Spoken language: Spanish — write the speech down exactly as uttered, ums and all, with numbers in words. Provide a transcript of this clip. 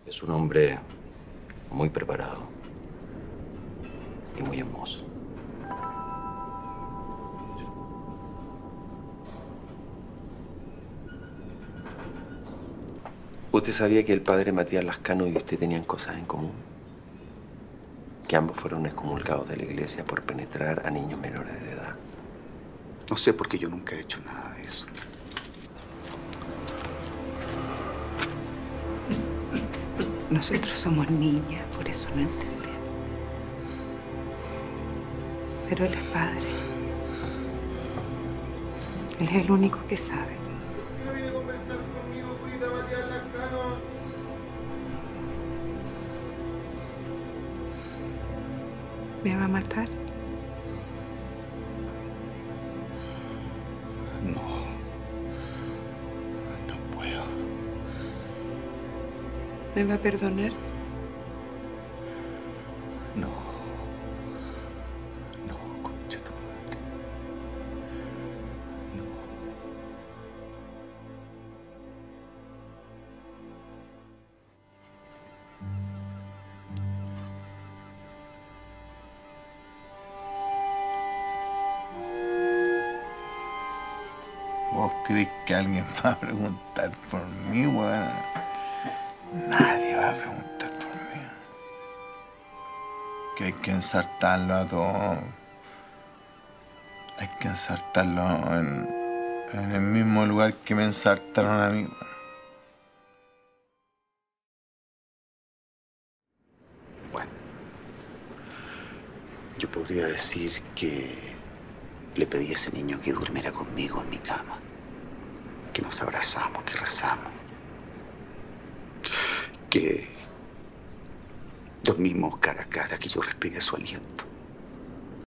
Es un hombre muy preparado y muy hermoso. ¿Usted sabía que el padre Matías Lascano y usted tenían cosas en común? Que ambos fueron excomulgados de la iglesia por penetrar a niños menores de edad. No sé por qué yo nunca he hecho nada de eso. Nosotros somos niñas, por eso no entendemos. Pero él es padre. Él es el único que sabe. ¿Me va a matar? No. No puedo. ¿Me va a perdonar? No. No, concha tu madre. No. ¿Vos crees que alguien va a preguntar por mí, weón? Nadie va a preguntar por mí. Que hay que ensartarlo a todos. Hay que ensartarlo en, en el mismo lugar que me ensartaron a mí. Bueno, yo podría decir que le pedí a ese niño que durmiera conmigo en mi cama, que nos abrazamos, que rezamos, que dormimos cara a cara, que yo respiré su aliento.